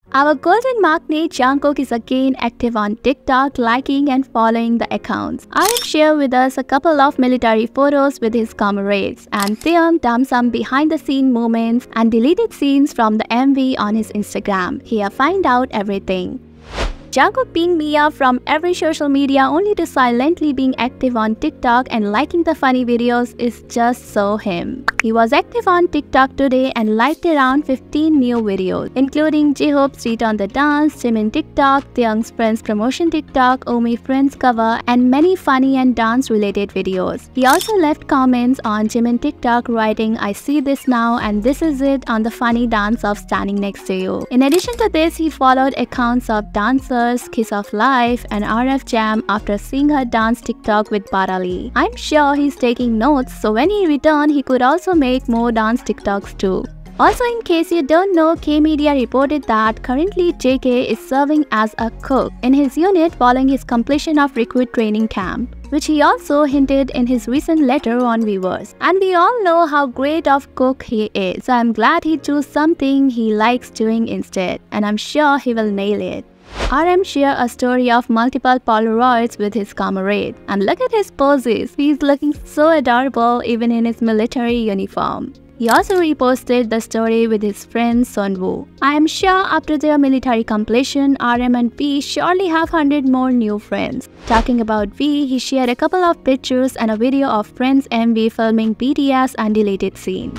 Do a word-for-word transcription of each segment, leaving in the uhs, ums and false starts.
Our golden magnate Jungkook is again active on TikTok, liking and following the accounts. R M shared with us a couple of military photos with his comrades, and Taeyong dumped some behind-the-scene moments and deleted scenes from the M V on his Instagram. Here, find out everything. Jungkook pinged Mia from every social media only to silently being active on TikTok and liking the funny videos is just so him. He was active on TikTok today and liked around fifteen new videos, including J-Hope's Return the Dance, Jimin TikTok, Taeyong's Friends Promotion TikTok, Omi Friends cover, and many funny and dance-related videos. He also left comments on Jimin TikTok writing, "I see this now and this is it," on the funny dance of standing next to you. In addition to this, he followed accounts of dancers, Kiss of Life, and R F Jam after seeing her dance TikTok with Barali. I'm sure he's taking notes, so when he returned, he could also make more dance TikToks too. Also, in case you don't know, K-Media reported that currently J K is serving as a cook in his unit following his completion of recruit training camp, which he also hinted in his recent letter on Weverse. And we all know how great of cook he is, so I'm glad he chose something he likes doing instead, and I'm sure he will nail it. R M shared a story of multiple Polaroids with his comrade, and look at his poses. He's looking so adorable even in his military uniform. He also reposted the story with his friend Sunwoo. I am sure after their military completion, R M and V surely have one hundred more new friends. Talking about V, he shared a couple of pictures and a video of Friends M V filming B T S and deleted scene.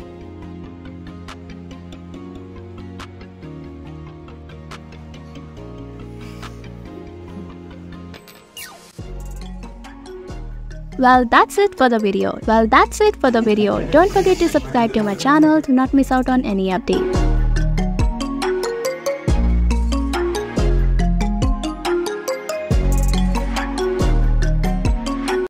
Well, that's it for the video. Well, that's it for the video. Don't forget to subscribe to my channel to not miss out on any updates.